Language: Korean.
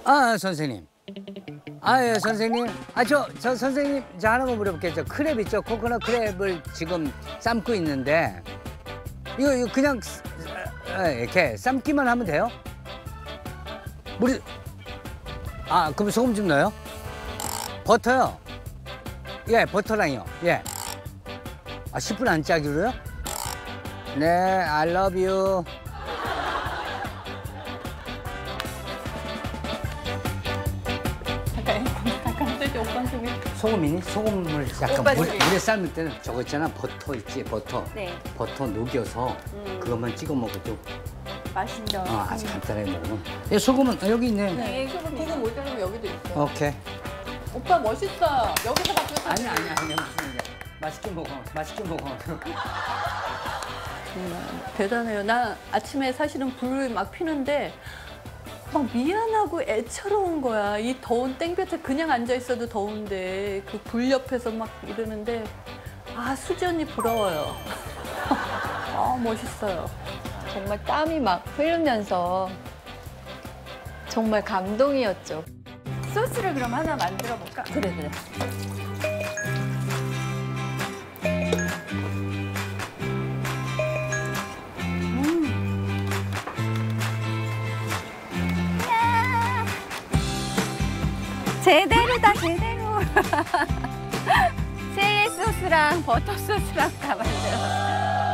아, 선생님. 아, 예, 선생님. 아, 저 선생님, 저 하나만 물어볼게요. 저 크랩 있죠? 코코넛 크랩을 지금 삶고 있는데, 이거 그냥 이렇게 삶기만 하면 돼요? 물이, 아, 그럼 소금 좀 넣어요? 버터요? 예, 버터랑요. 예. 아, 10분 안 짜기로요? 네, I love you. 갑자기 오빠 속에. 소금이니? 소금을 약간 오빠 속에. 물에 삶을 때는 저거 있잖아. 버터 있지, 버터. 네. 버터 녹여서 그것만 찍어 먹어도 맛있죠. 아주 간단하게 먹으면. 예, 소금은 여기 있네. 네, 소금 모자라면 여기도 있어. 오케이. 오빠 멋있다. 여기서 갖고 아니야. 무슨 일이야. 맛있게 먹어. 맛있게 먹어. 정말 대단해요. 나 아침에 사실은 불을 막 피는데 막 미안하고 애처로운 거야. 이 더운 땡볕에 그냥 앉아 있어도 더운데 그 불 옆에서 막 이러는데 아, 수전이 부러워요. 아, 멋있어요. 정말 땀이 막 흐르면서 정말 감동이었죠. 소스를 그럼 하나 만들어 볼까? 그래. 제대로다, 제대로. 새해 소스랑 버터 소스랑 다 만들어.